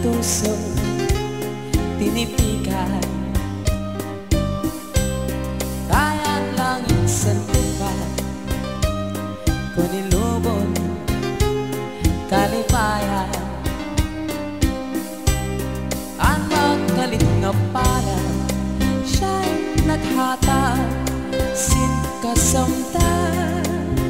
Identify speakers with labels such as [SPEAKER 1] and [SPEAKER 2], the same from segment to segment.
[SPEAKER 1] puso tinipikan, kaya langit sa lupa ko nilubon kalipayan. Ang magkalit nga para siya'y naghatag sin kasamtan,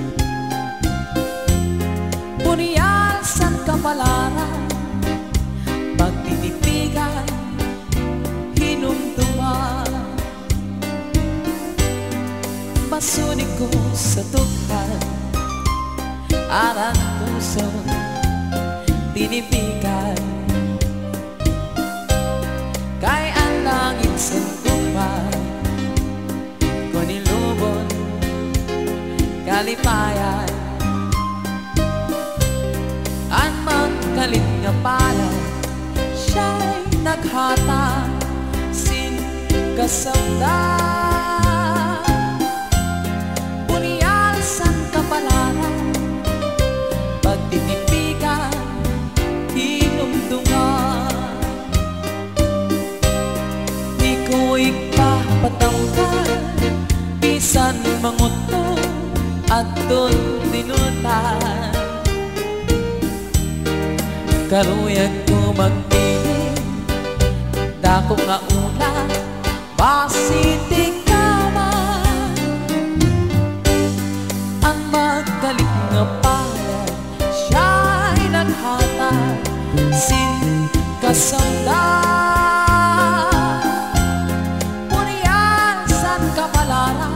[SPEAKER 1] puniyal san kapalaran pagtitipigan hinumduman. Masunik ko sa tukhan arang puso tinipigan, kay ang langit sa lupa ko nilubon kalipayan. Ang magkalit nga pala siya'y naghatag sin kasamdan, puniyal san kapalaran pagtitipigan hinumdungan. Di ko ipapatanggal bisan manguto at doon dinutan, karuyag ko magpili dako nga una basitik ka man. Ang magkalit nga pala siya'y naghatag sin kasamdan, puniyal san kapalaran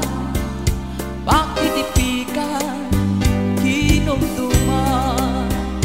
[SPEAKER 1] pagtitipigan hinumduman.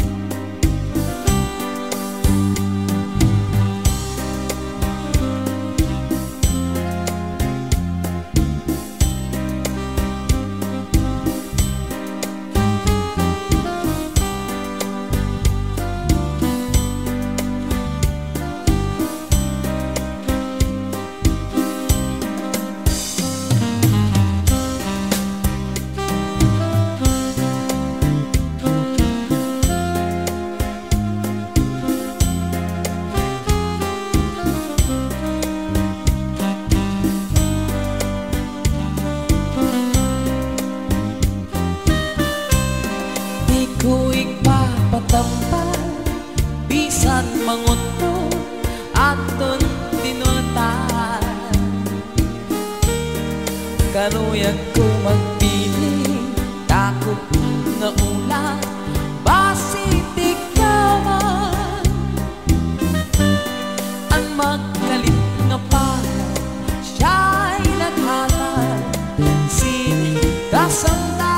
[SPEAKER 1] Patampal bisan manguto aton dinutan, karuyag ko magpili dako nga ulan basitik ka man. Ang magkalit nga pala siya'y naghatag sin kasamdan,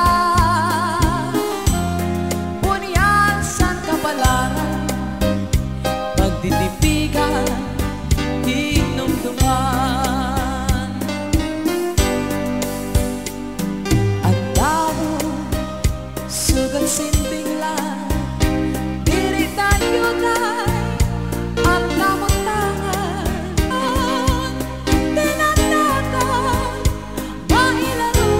[SPEAKER 1] pagtitipigan hinumduman. At tao sugat sinting lang diri tayo tay at kamutangan, tinatatan mailaro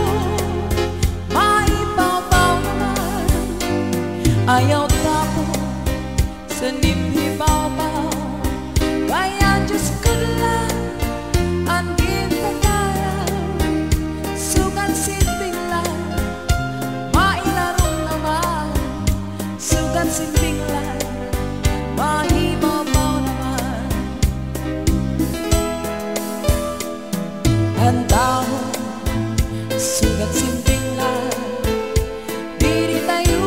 [SPEAKER 1] maibabaw naman. Ayaw tao sa nimhibabaw, kaya Diyos ko lang ang ginpagalaw. Sugat sinting lang mailarong naman, sugat sinting lang mahibabaw naman. Ang tao sugat sinting lang diri tayo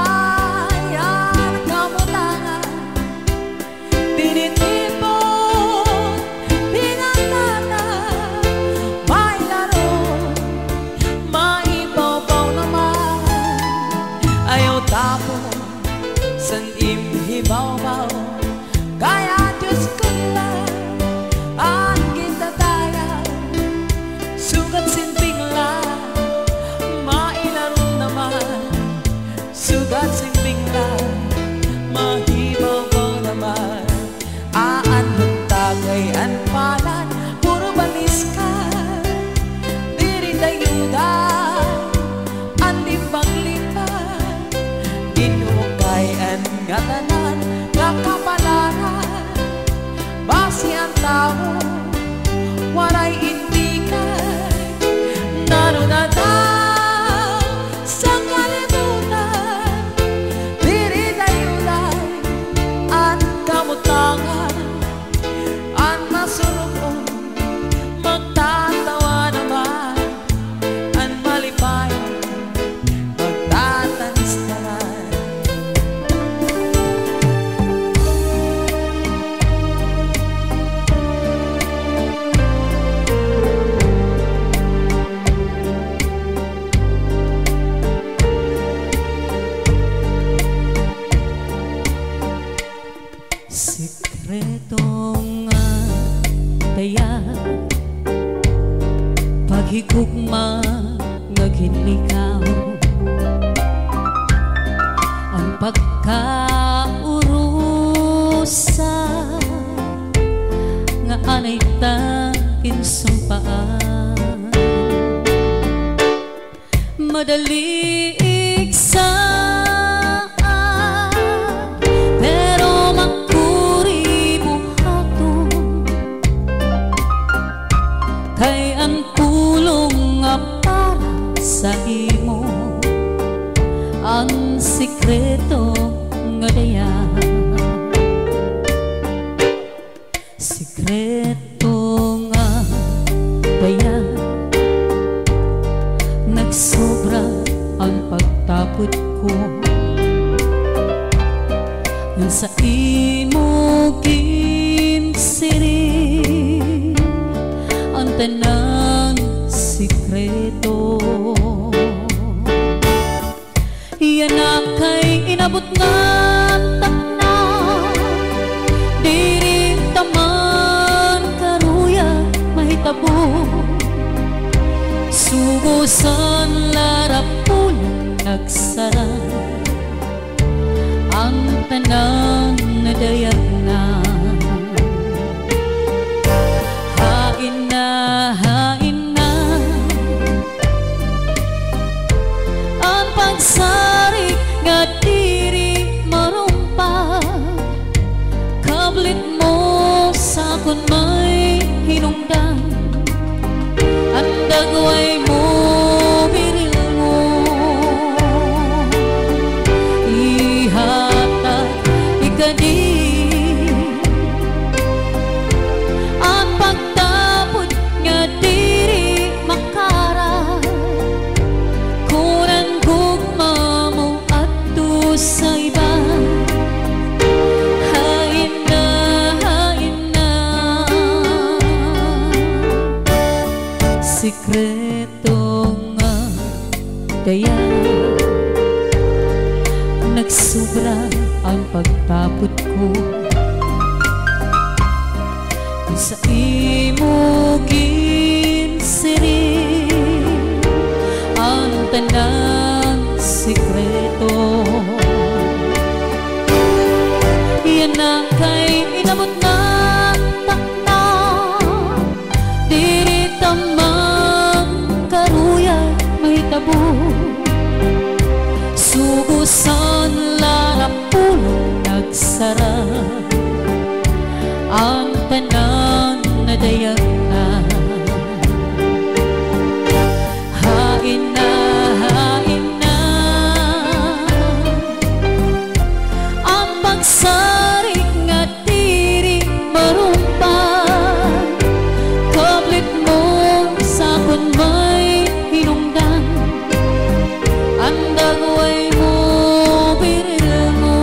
[SPEAKER 1] san imhibaw-baw, kaya Diyos ko lang ang gintatayaw. Sugat sinting lang tao, walay indikan, narunatan sa kalibutan. Diri dayuday ang kamutangan, ang masulukon, magtatawa naman, ang malipayan, magtatanis naman. Sikretong daya, paghigugma ngaghinlikaw, ang pagkaurusa nga anay tangin sumpaan, madali iksa kay ang pulong nga para sa imo, ang sikreto nga daya. Sikreto nga daya, nagsobra ang pagtapot ko, nga sa imo ginsiri ang tanang sikreto. Iyan na kay inabot nga takna, diri taman karuya mahitabo, sugusan larapulang nagsara, ang tanang nadayag na. Hain na ang pagsarik nga diri marumpa, kablit mo sa kun may hinungdan, ang dagway mo biril mo, ihatag ikadi sa iba. Hain na sikreto nga daya, nagsubra ang pagtapot ko, sa imo ginsiri ang tanang sikreto. Yan na kay inabot na takna, diri tamang karuya mahitabo, sugusan larapulong nagsara, ang tanang nadayag na. Hain na ang pagsarik nga diri marumpan, kablit mo sa kun may hinungdan, ang dagway mo biril mo,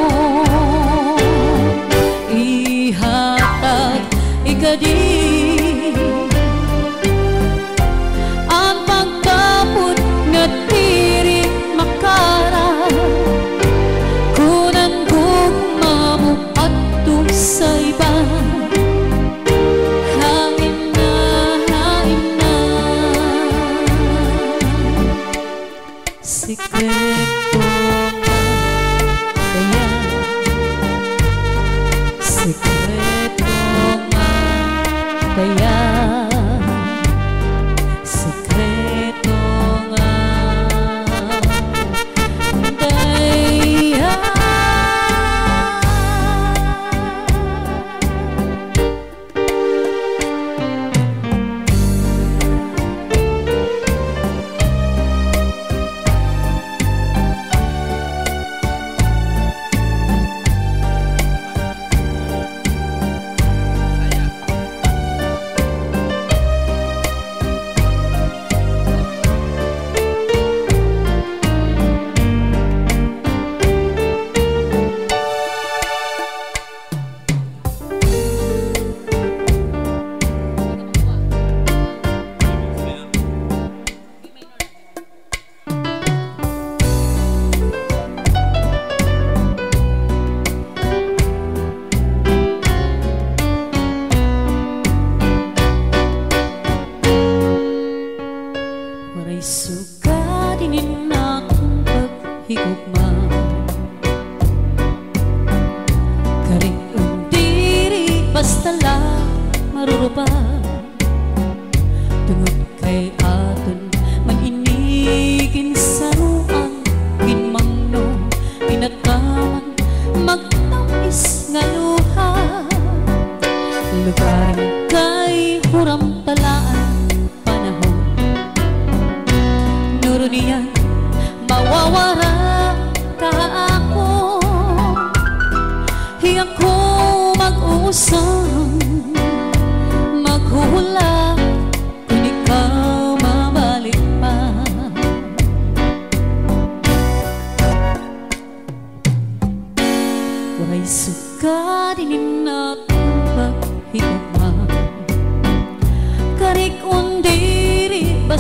[SPEAKER 1] ihatag ikadi ang pagtapot nga diri makara, kunan gugma mo adto sa iba. Hain na sikreto nga daya, sikreto nga daya, sikreto nga daya.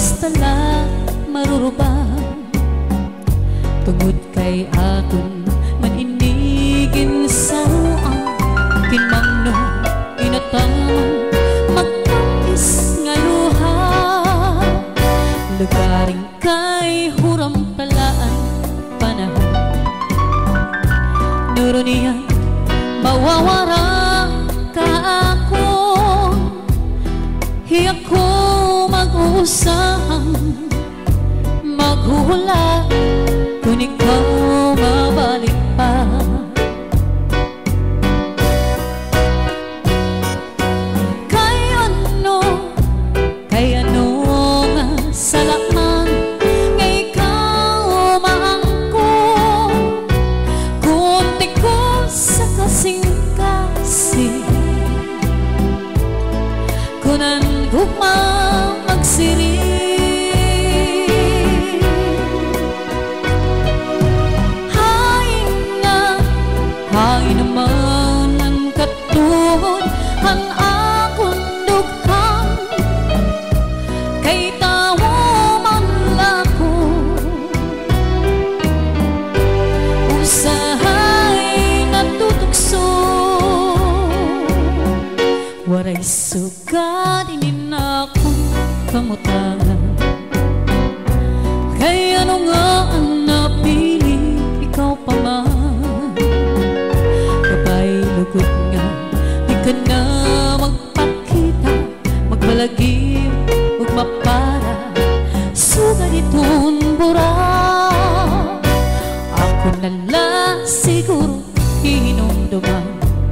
[SPEAKER 1] basta lang marurubang tungod kay aton maninigin sa ruang kinmangno inatamang magkais nga luha lugaring kay huram palaan panahon nuro niya mawawara ka ako hiyak ko mag-uusang maghula kung ikaw mabalik pa kay ano nga salaman nga ikaw maangko kunti ko sa kasing-kasing kunan gugma magsiri hay naman ang katuhod ang akong dughang kay tawo man lako usahay natutukso waray sugad inin akong kamutangan kay ano nga ang napili ikaw pa man lugod nga di ka na magpakita magbalagim ug mapara sugad itong bura ako nala siguro hinumduman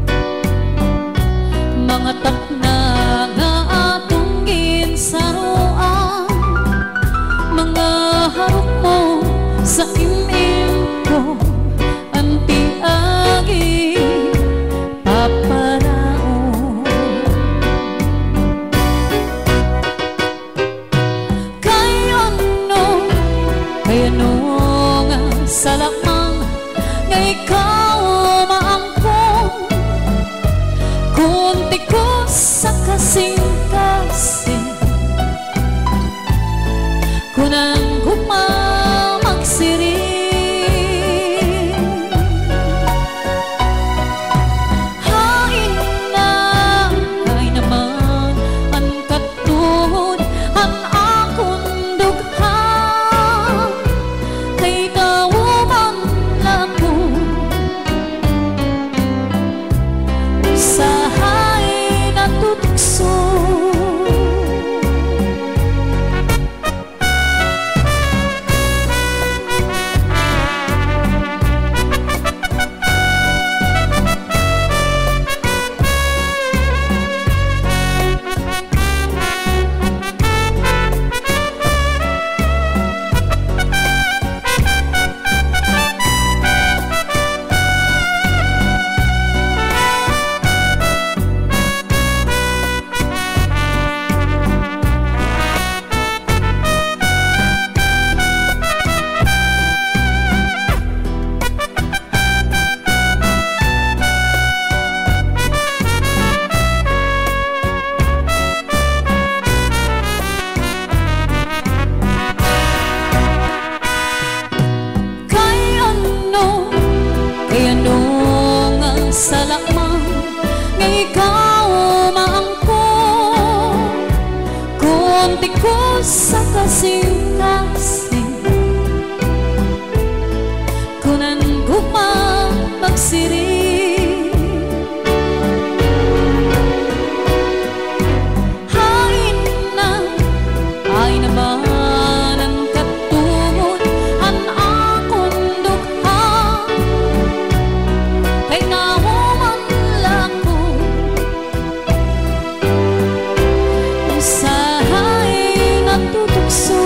[SPEAKER 1] mga takna nga atong ginsaruan mga harok mo sa imim ko anti-agi paparao kay ano nga salamang nga ikaw maangkong kunti ko sa kasing-kasing kunang gumamagsiri salaman nga ikaw maangkong kunti ko sa kasing-kasing kunan gugma magsiri ay naman ang katungod ang akong dughang kay nahuman lako usahay natutukso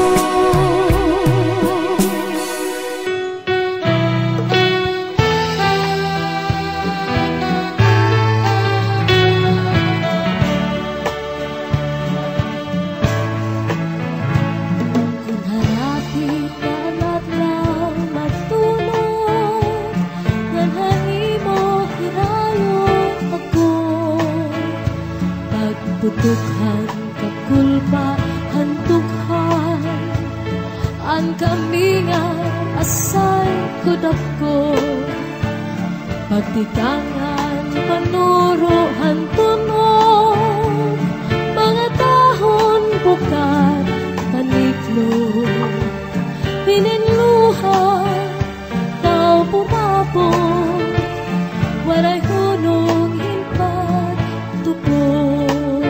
[SPEAKER 1] ko pagtikangan panuruhan tunog mga tahon bukat paniklog pininluha tao pumapon walay hunong himpag tupon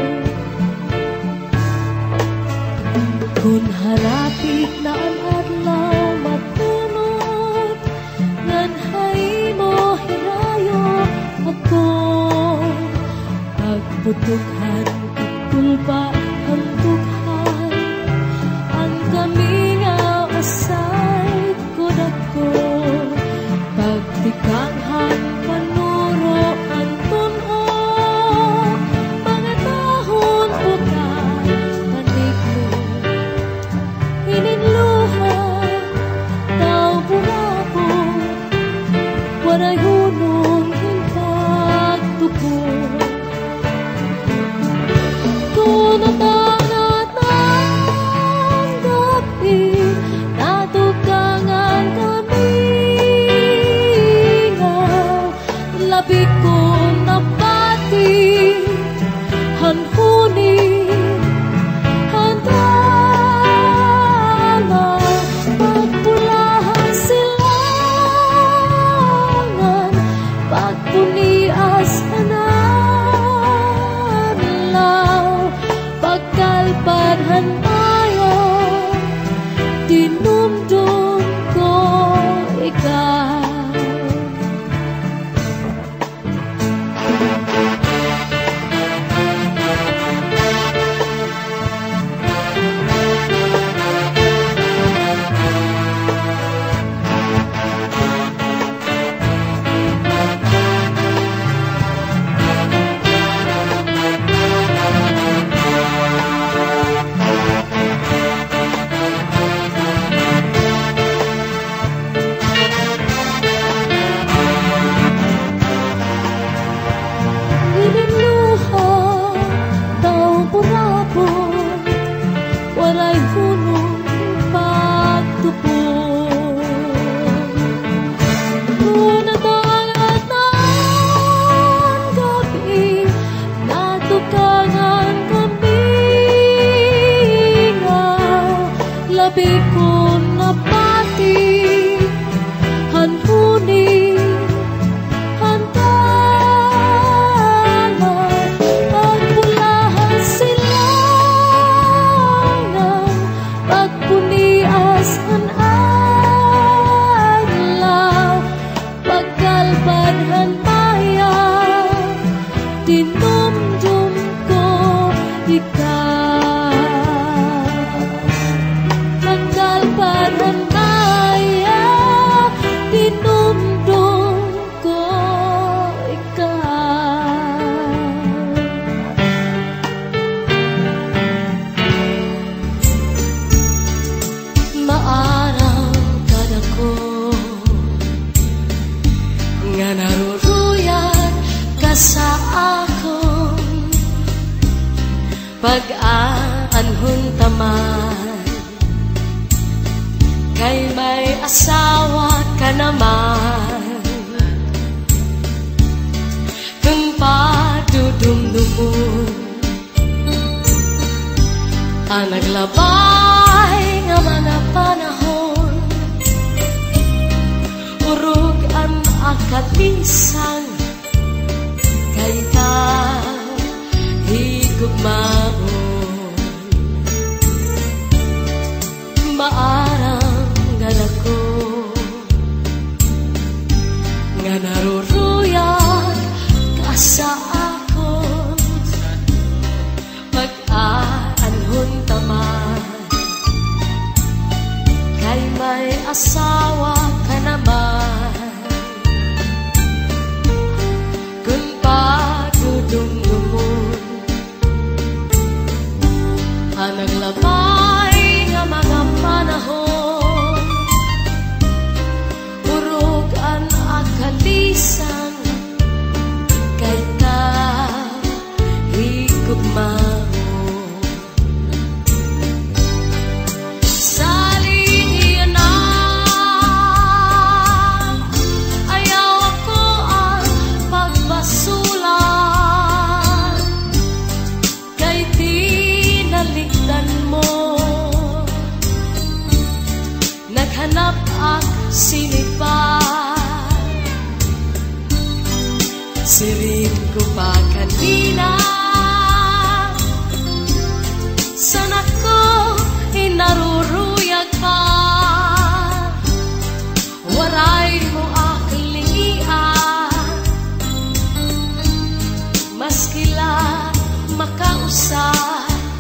[SPEAKER 1] kung harapit na ang adlaw matunod nganhay mo hirayo ako pagputukhan itulpa ang tughan ang kami nga asay ko dako pagtikanghan panuro ang tunog mga tahon bukan paniklo hininluha tao burabot waray hunong himpag tupon tunatangat ng gabi natukangan kami nga labi kong napati hanhuni handala pagpulahan silangan pagpunias hanalaw pagkalpadhan tayo dinumdum ko ikaw hininluha tao burabot walay hunong pagtupon tunatangat ng gabi natukangan kami nga labi kong napati hanhuni handala pagpulahan silangan pagpunias hanadlaw pagkalpadhan maya dinumdum ko ikaw pagkalpadhan maya dinumdum ko ikaw maaraw kada ko nga naruruyag ka sa akon pag-aanhon taman kay may asawa ka naman kung padudumdumon ang naglabay nga mga panahon urog ang akatlisang kay ka higugmaon maarang ganako nga naruruyag ka sa akon pag-aanhon taman kay may asawa ka naman kung padudumdumon ang naglabay nga mga panahon urog ang akalisang kay ka higugmaon sa linya ng ak sinipa. Sirin ko pa kanina, sana ko inaruruyag pa. Waray mo aklingian, maskila makausap.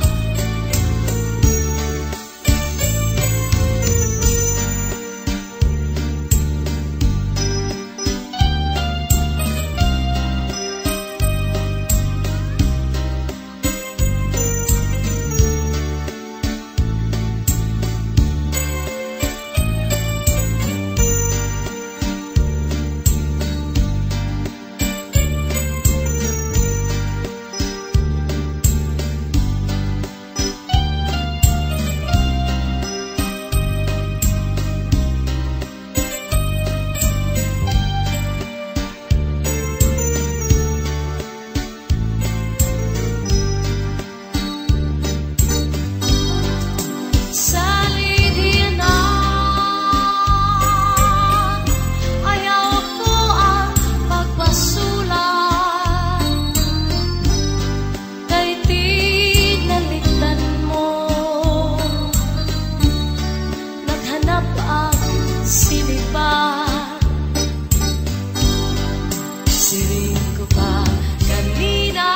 [SPEAKER 1] Sirin ko pa kanina,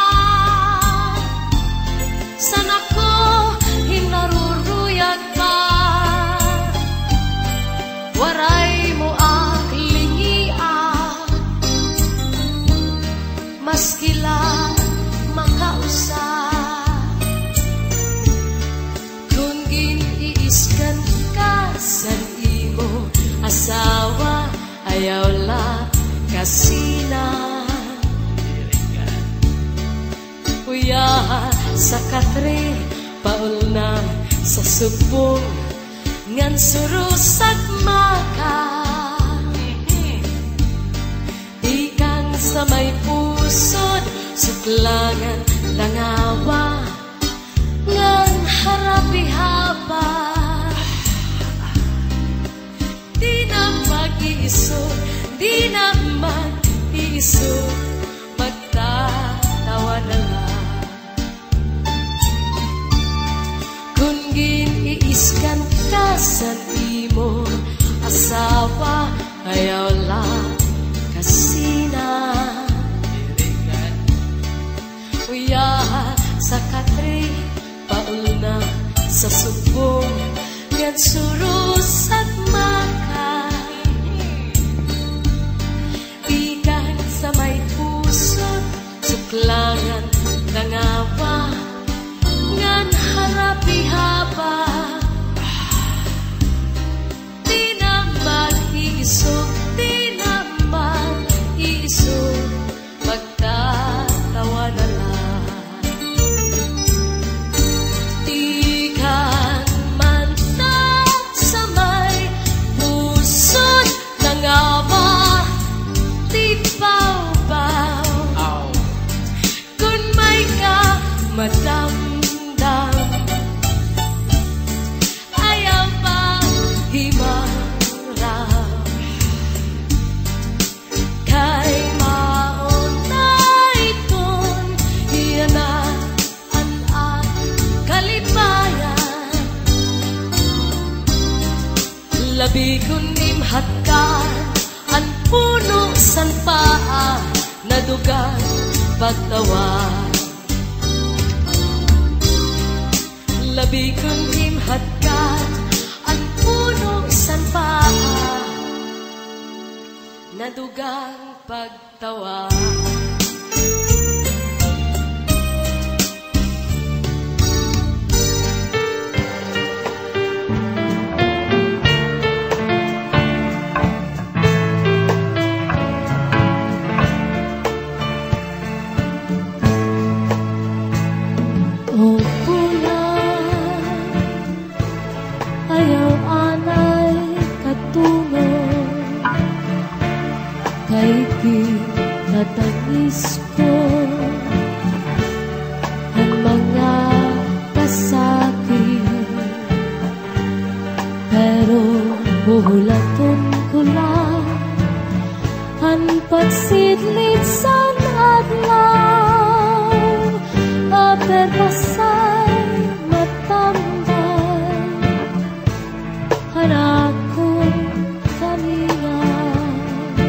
[SPEAKER 1] sana ko hinaruruyag pa. Waray mo aklingian, maskila makausap. Kung giniiskan ka sa imo asawa, ayaw la kasina. Kuya sa katre, paul na sa subong, ngan surusag maka. Ikang sa may pusod, suklangan langawa, ngan harapi-haba. Di na mag-iisog, di na mag-iisog, magtatawa na lang. Kung giniiskan ka sa imo asawa, ayaw lang kasina. Uya sa katre, paul na sa subong, ngan surus at maka. Ikan sa may pusod, suklangan langawa, ngan harapi-haba. Di na mag-iisog, di na mag-iisog, magtatawa na lang. Ikan man na sa may pusod, langawa, di baw-baw. Kung may ka madamdam, ayaw pa himarap. Kay maunay kon iyanaan at kalipayan. Labi kun imhatkan ang puno san paa, nadugan pagtawa. Labi kun imhatkan ang puno san paa, nadugang pagtawa. O bulan, ayaw anay katungo, kay kinatangin pagsidlit sa adlaw, aber pasay matambay, hanakong kalingan.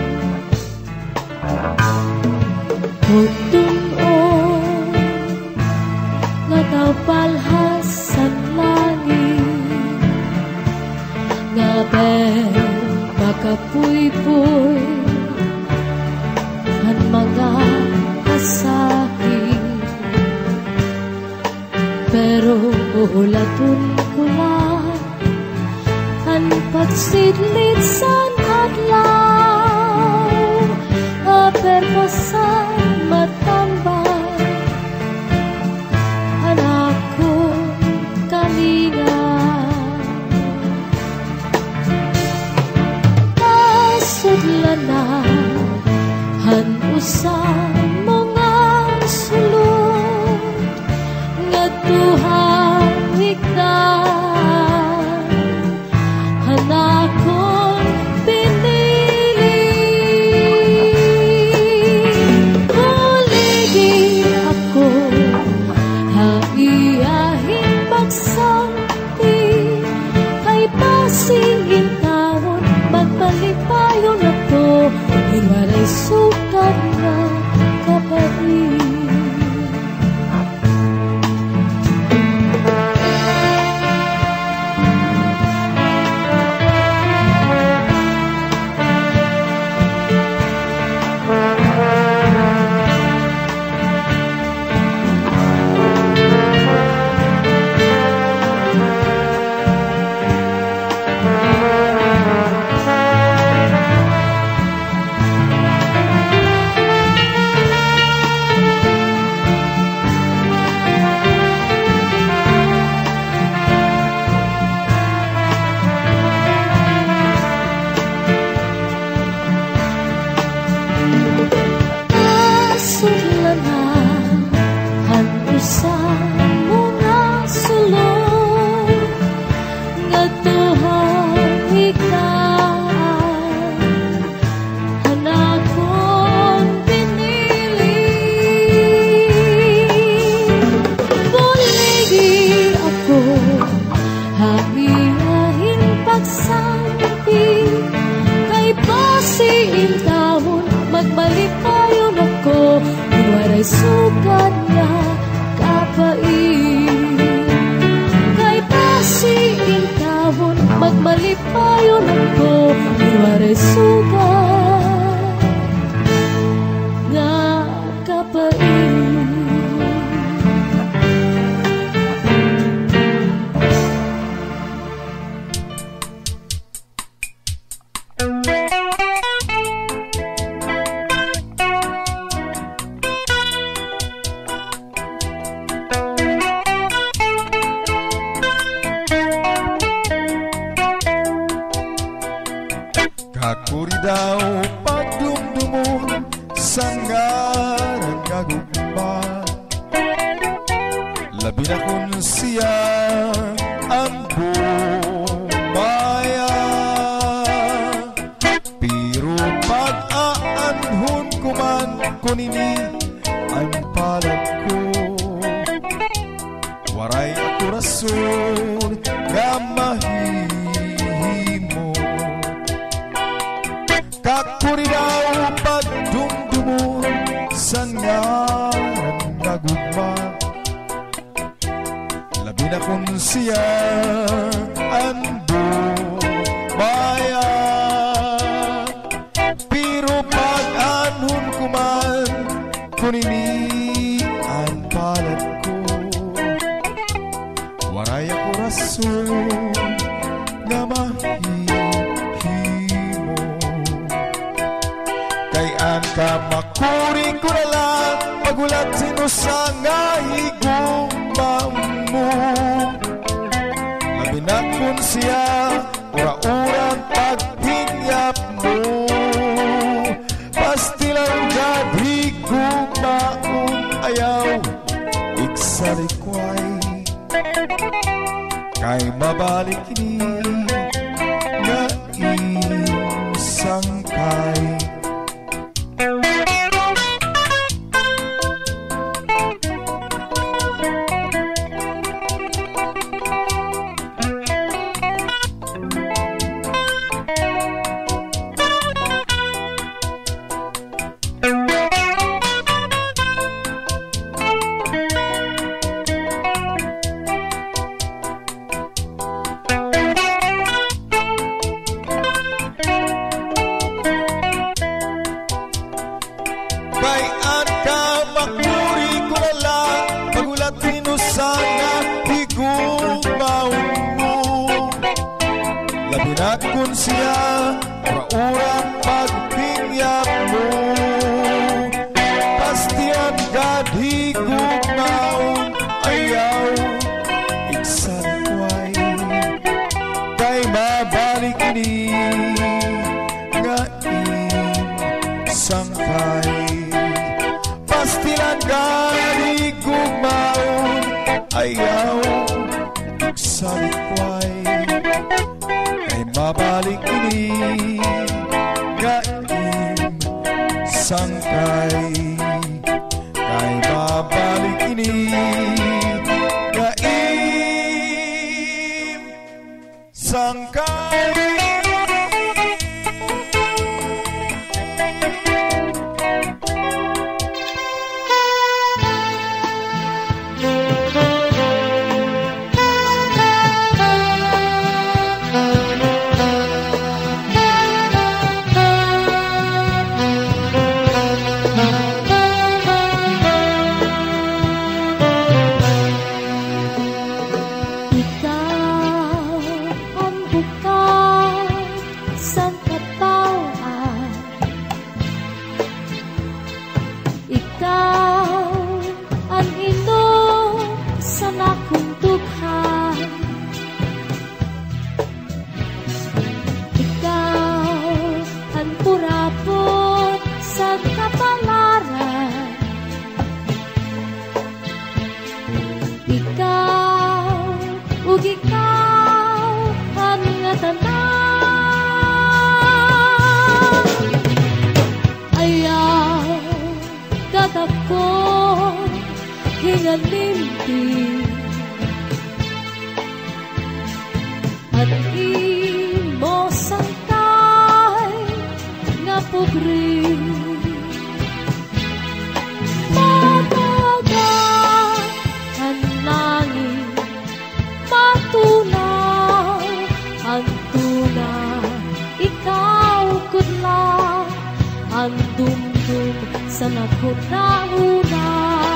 [SPEAKER 1] Tutunon nga daw palhas sa langit, nga ber makapuy-puy ang mga asahi, pero ulatun ko lang ang pagsidlit sa adlaw, aber pasay matambay, anak ko kalingan. Nasudlanan han usan mga sulod nga tuhang higdan, hanakon pinili. Kuligi ako haiyahin pagsampi, kay pasigin taon magpalipayon ako, hinwalay sukat na kapatid. Magbalipayon ako, waray sugat nga kapait. Kay pasiin tawon, magbalipayon ako, waray sugat nga kapait.
[SPEAKER 2] Kakuri daw pagdumdumon sa ngaran nga gugma, labi na kun siya ang bumaya. Pero pag-aanhon ko man kunini ang palad ko, waray ako rason nga mahihimo. Kakuri daw pagdumdumon sa ngaran nga gugma, labi na kun siya ang bumaya. Pero pag-anhon ko man kunini ang palad ko, waray ako rason nga mahihimo. Kay ang kamakuri ko na lang pagulat sino sa nga higugma mo, labi na kun siya ura-urang paghinyap mo. Pastilang gadi gugmaong ayaw iksalikway, kay mabalik ni nga isangkay. Inakon siya Ura-urang pagpingyap mo Pastiyan gadhigog maon ayaw Iksankway Kay mabalik ini Nga sangkay Pastiyan gadhigog maon ayaw Iksankway Kay mabalik ini Gaim sangkay Kay mabalik ini Gaim sangkay
[SPEAKER 1] At imo sangkay nga pugri Mataga ang langit Matunaw ang tunaw Ikaw kudla ang dumdum sa nakunahuna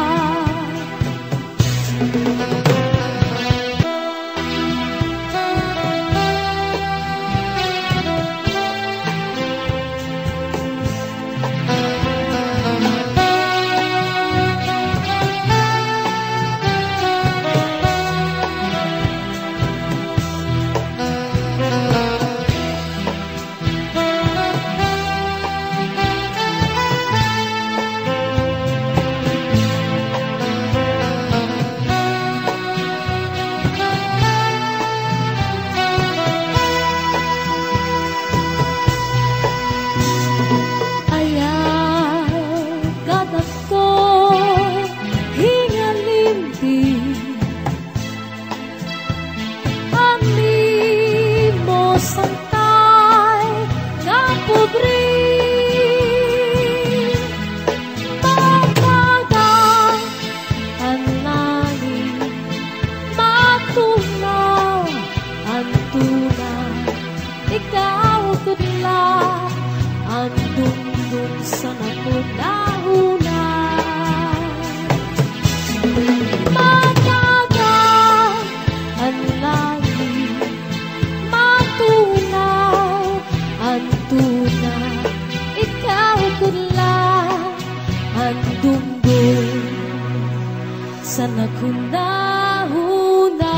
[SPEAKER 1] sa nakunahuna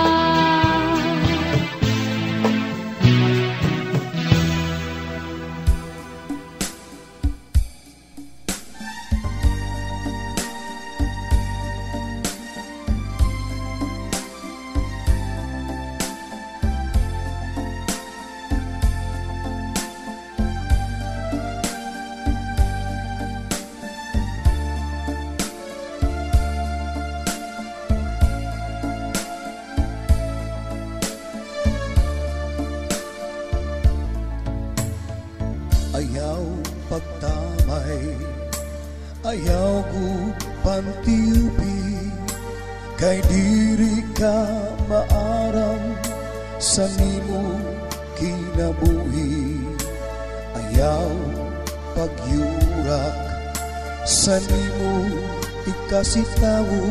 [SPEAKER 2] Ayaw pagtamay, ayaw ko pantiupi, kay diri ka maaram sa nimo kinabuhi. Ayaw pagyurak sa nimo ikasitawo,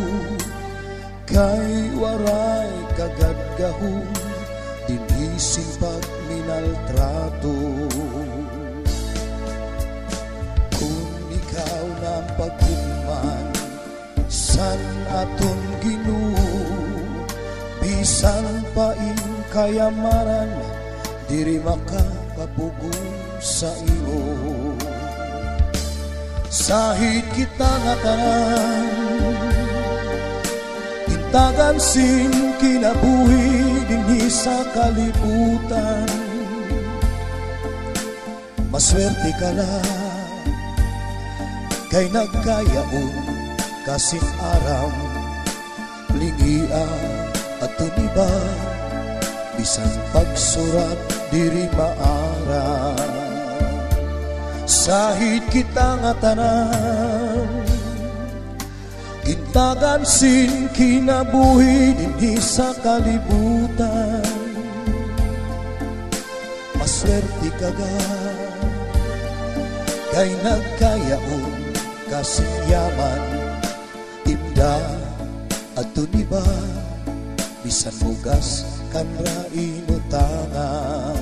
[SPEAKER 2] kay waray kagadgahong dinising pagminaw. maltrato. Kung ikaw na pagkuman san aton Ginoo, bisan pa in kayamanan diri makapapugong sa imo. Sahid kita nga tanan, intagan sin kinabuhi dinhi sa kalibutan. Maswerte ka na kay nagkayaon kasin aram lingia at tuniba, bisan pagsurat diri maara. Sahid kita nga tanan, intagan sin kinabuhi dinhi sa kalibutan. Maswerte ka ga kay nagkayaon kasin yaman imda at tuniba, bisan mugas kan rain utangan.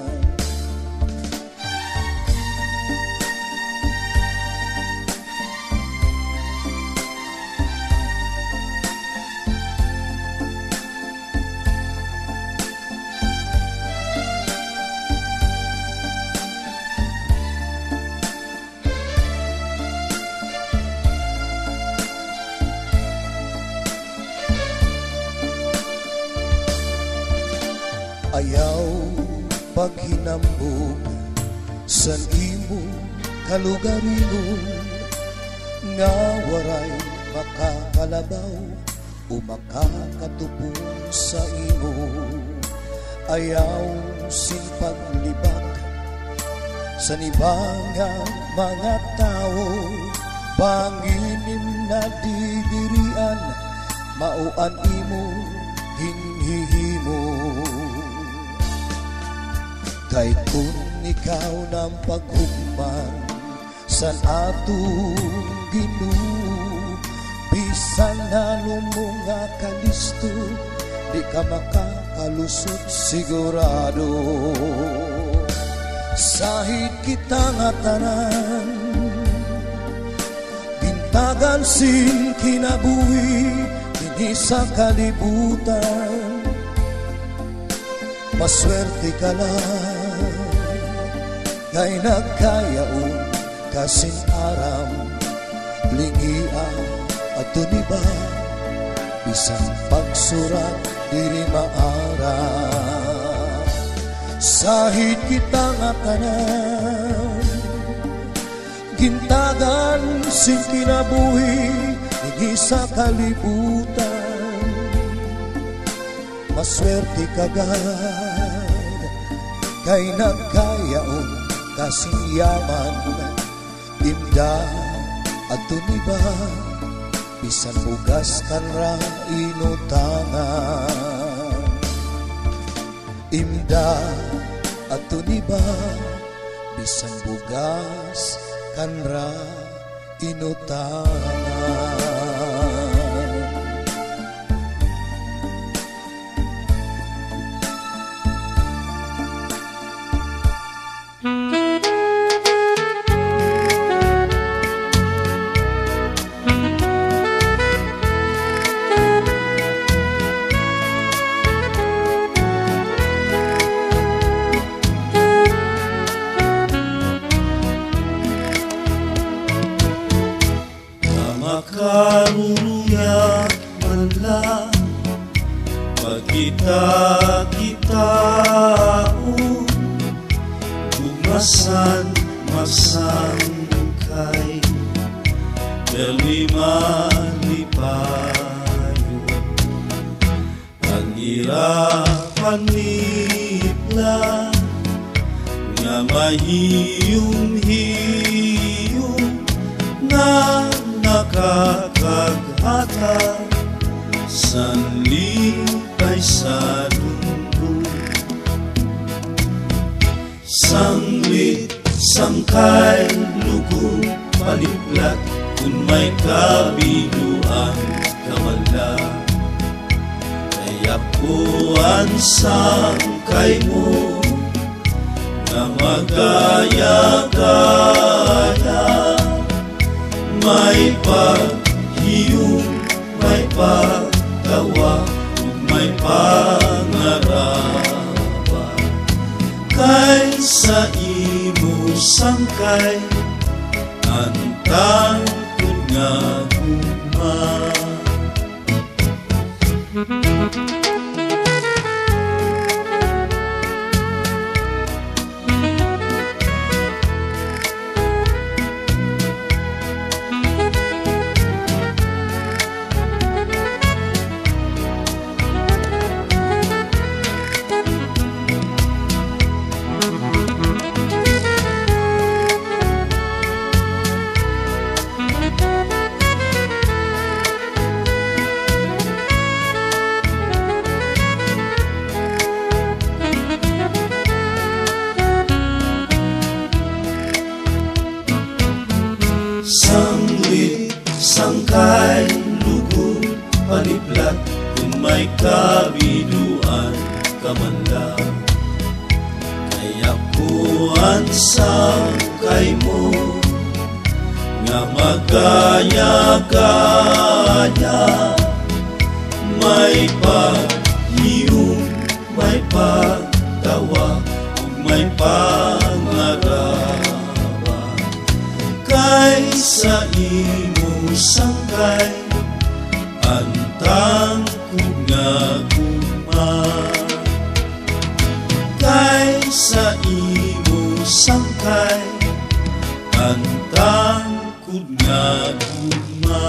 [SPEAKER 2] Ayaw paghinambog san imo kalugaringon, nga waray makakalabaw o makakatupong sa imo. Ayaw sin paglibag sa nibangang mga tao, panginim na didirian mauan imo ginhihimo. Kay kung ikaw ng paghugman san atong Ginoo, bisan na lumunga kalisto di ka makakalusot sigurado. Sahid kita nga tanan, bintagan sin kinabuhi dinhi sa kalibutan. Maswerte ka lang kay nagkayaon kasin aram lingia at tuniba, bisan pagsurat diri maara. Sahid kita nga tanan, gintagan sin kinabuhi dinhi sa kalibutan. Maswerte ka gad kay nagkayaon kasing yaman imda at tuniba, bisan bugas kan ra inutangan. Imda at tuniba, bisan bugas kan ra inutangan.
[SPEAKER 3] Karunia manla pagkita-kitao, bumasan masangkay dalima-lipayo. Ang irapan nila nga mahiyong-hiyong na nakakaghata sanlipay sa dundo. Sanglit, sangkay, lugong paliplat, kung may kabiluan kamala. Kayapuan sangkay mo, nga magaya-gaya, may paghiyong, may pagtawa, may pangaraba. Kaysa imo sangkay, antang nga guma. Sanglit, sangkay, lugod, paliplat, kung may kabiduan ka man lang. Kaya kuhan sangkay mo, nga magaya-gaya, may paghiyong, may pagtawa, kung may pangaraba. Kaysa imo sangkay, antang nga guma. Kaysa imo sangkay, antang nga guma.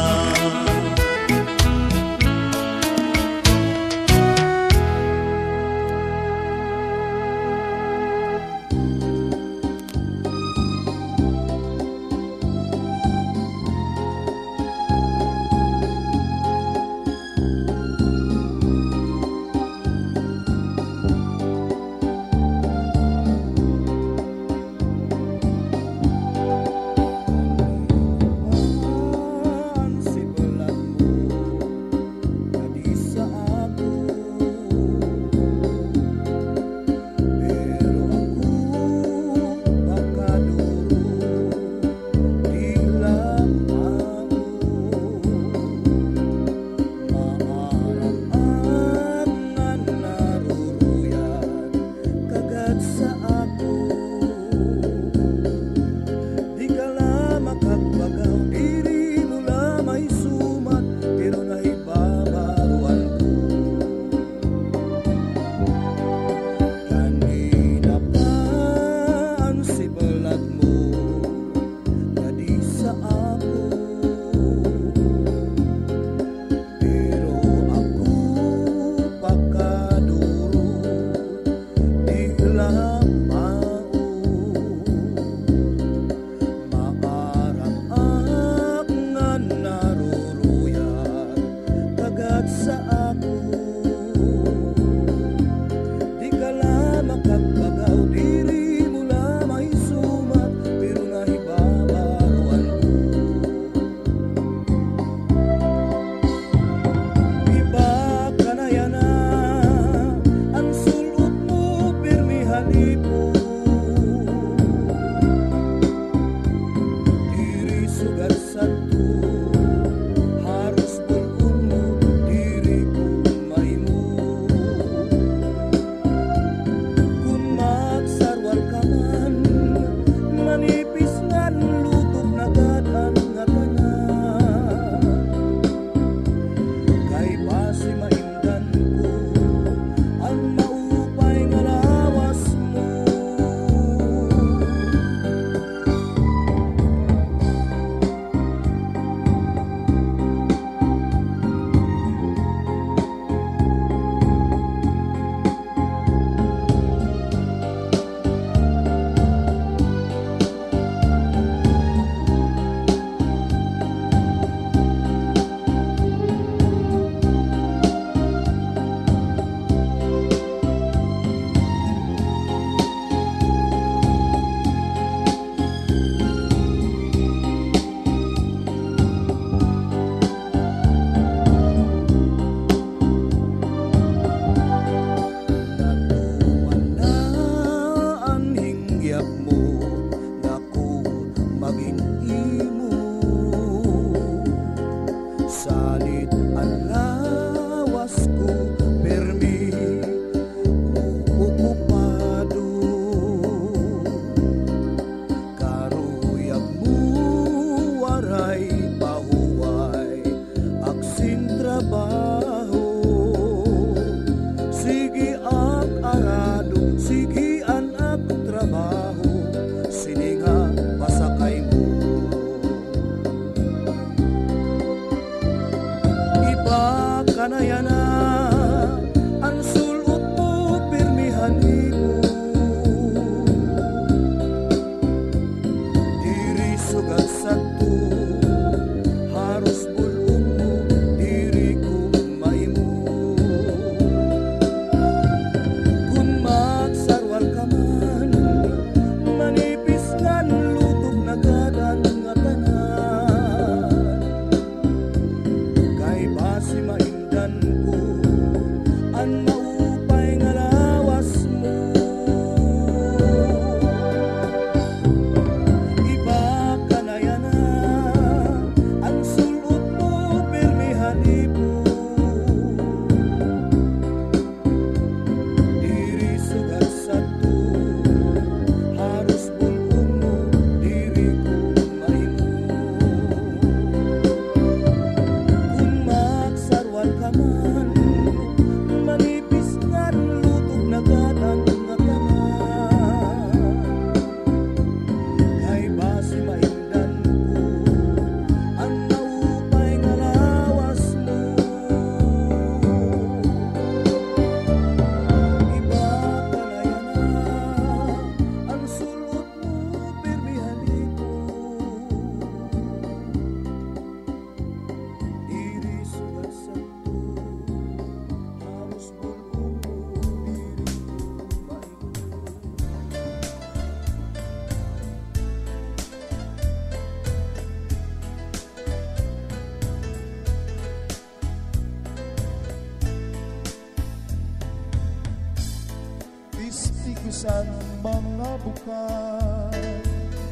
[SPEAKER 2] tistigusan mga bukan,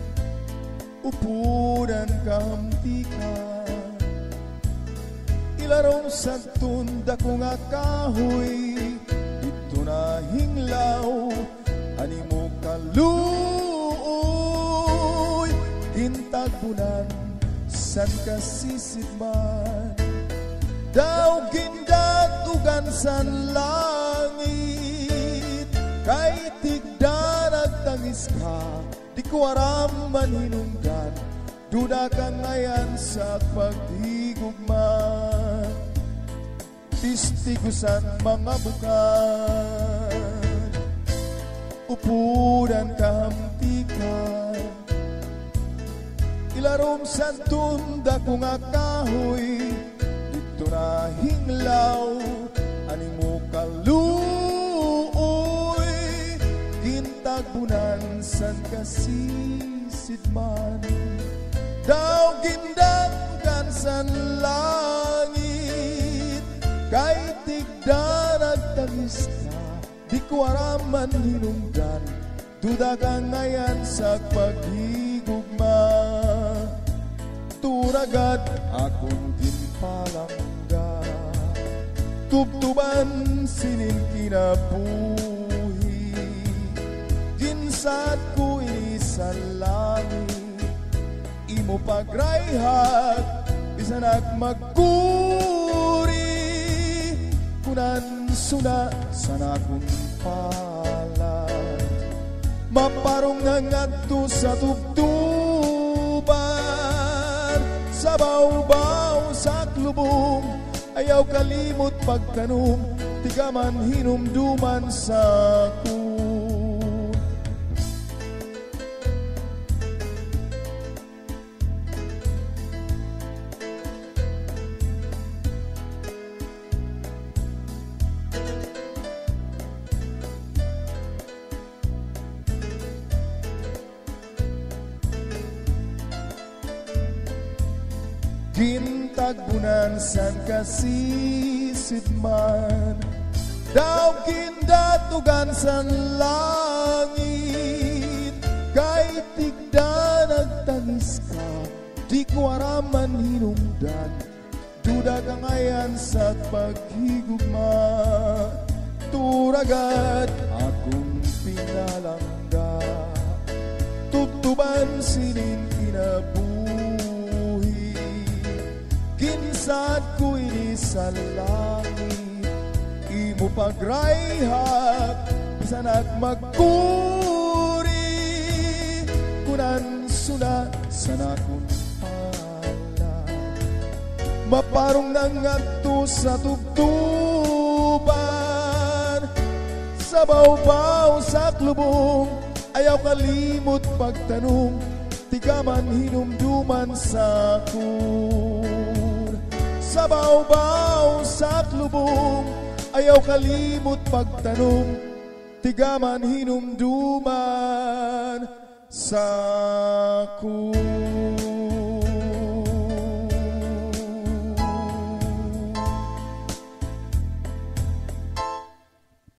[SPEAKER 2] upunan kahamtikan, ilarong sa tunda kong akahoy, ito na hinglaw, animo kaluoy, gintagpunan, san kasisidman, daw gindatugan san langit, kay tigdanag tangis ka, di ko aram man hinungdan, duda ka ngayon sa paghigugma. Tistigusan mga bukan, upunan kahamtikan, ilarom sa tunda kong akahoy, ito na hinglaw, animo kaluoy, gintagpunan san kasisidman, daw gindagan san langit, kay tigdanag tagis ka, di ko araman hinungdan, duda ka ngayon sa paghigugma. Turagad akong timpalangga, tubtuban sinin kinabuhi, ginsad ko sa langit, imo pagrayhat, bisan magkuri, kunan suna sana kong palad, maparong nangadto sa tubtuban, sa bawbaw sa klubong, ayaw kalimot pagtanong, tiga man hinumduman sa kun. Gintagpunan san kasisidman, daw gindatugan san langit, kay tigdanag tangis ka, di ko araman hinungdan, duda ka ngayon sa paghigugma. Turagad akong pinalangga, tubtuban sinin kinabuhi, ginsad ko sa langit, imo pagrayhat, bisan magkuri, kunan suna sana kong pala, maparong nangadto sa tubtuban, sa bawbaw sa klubong, ayaw kalimot pagtanong, tiga man hinumduman sa kun. Sa bawbaw sa klubong, ayaw kalimot pagtanong, tiga man hinumduman sa kun.